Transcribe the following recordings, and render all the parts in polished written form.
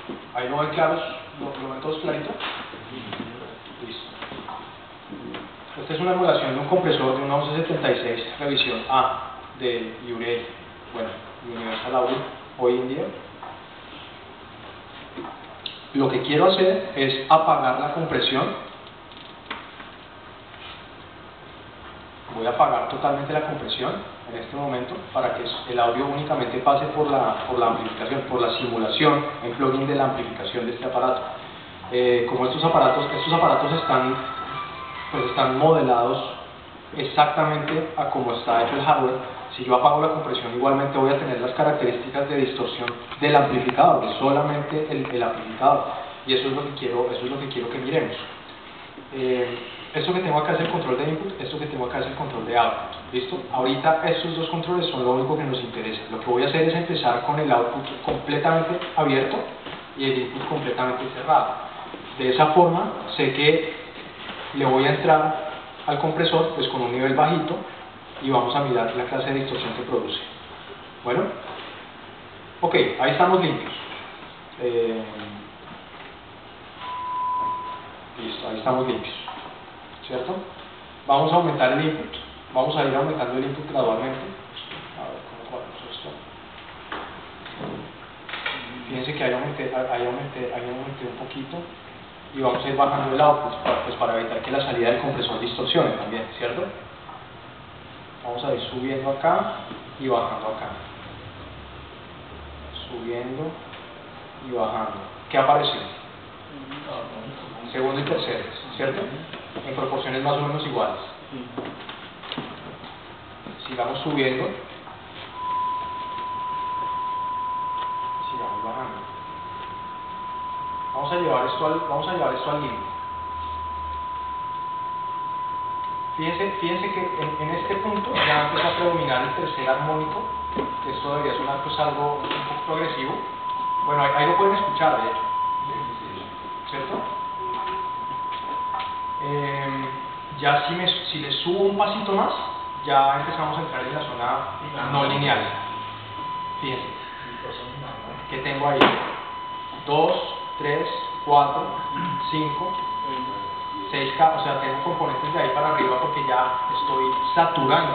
Ahí lo ven claros, lo ven todos clarito. Listo. Esta es una emulación de un compresor de un 1176 revisión A de Urey, bueno, Universal Audio, hoy en día. Lo que quiero hacer es apagar la compresión. Voy a apagar totalmente la compresión en este momento para que el audio únicamente pase por la amplificación, por la simulación en plugin de la amplificación de este aparato. Como estos aparatos están modelados exactamente a como está hecho el hardware, si yo apago la compresión igualmente voy a tener las características de distorsión del amplificador, de solamente el amplificador, y eso es lo que quiero que miremos. Esto que tengo acá es el control de input, esto que tengo acá es el control de output. ¿Listo? Ahorita estos dos controles son lo único que nos interesa. Lo que voy a hacer es empezar con el output completamente abierto y el input completamente cerrado. De esa forma sé que le voy a entrar al compresor pues con un nivel bajito y vamos a mirar la clase de distorsión que produce. Bueno, ok, ahí estamos limpios. Listo, ahí estamos limpios, ¿cierto? Vamos a aumentar el input, vamos a ir aumentando el input gradualmente. A ver cómo cuadramos esto. Fíjense que ahí aumenté un poquito y vamos a ir bajando el output pues para evitar que la salida del compresor distorsione también, ¿cierto? Vamos a ir subiendo acá y bajando acá. Subiendo y bajando. ¿Qué apareció? Segundo y tercero, ¿cierto? En proporciones más o menos iguales. Sigamos subiendo. Sigamos bajando. Vamos a llevar esto al límite. Fíjense que en este punto ya empieza a predominar el tercer armónico. Esto debería sonar pues algo un poco progresivo. Bueno, ahí lo pueden escuchar, de hecho, ¿cierto? Ya si le subo un pasito más, ya empezamos a entrar en la zona no lineal. Fíjense que tengo ahí 2, 3, 4, 5, 6 capas, o sea, tengo componentes de ahí para arriba porque ya estoy saturando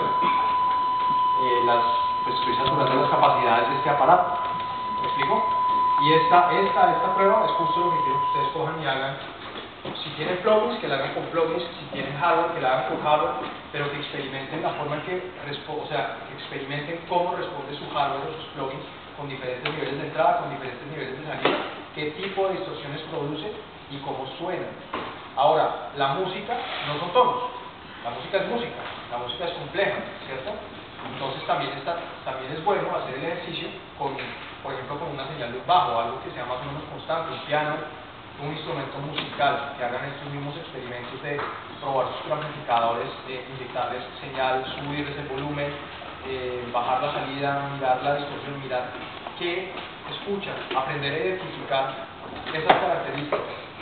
estoy saturando las capacidades de este aparato. ¿Me explico? Y esta prueba es justo lo que quiero que ustedes cojan y hagan. Si tienen plugins, que la hagan con plugins; si tienen hardware, que la hagan con hardware, pero que experimenten la forma en que experimenten cómo responde su hardware o sus plugins con diferentes niveles de entrada, con diferentes niveles de salida, qué tipo de distorsiones produce y cómo suena. Ahora, la música no son tonos, la música es música, la música es compleja, ¿cierto? Entonces también es bueno hacer el ejercicio con, por ejemplo, con una señal de un bajo, algo que sea más o menos constante, un piano, un instrumento musical, que hagan estos mismos experimentos de probar sus amplificadores, inyectarles señal, subirles el volumen, bajar la salida, mirar la distorsión, mirar qué escuchan, aprender a identificar esas características.